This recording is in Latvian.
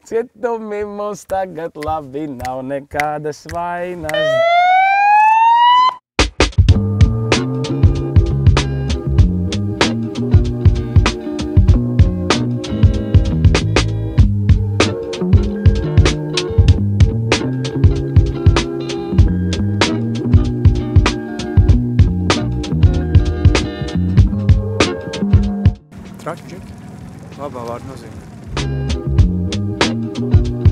Cietumi mums tagad labi, nav nekādas vainas. Trači, labā vārda nozīmē.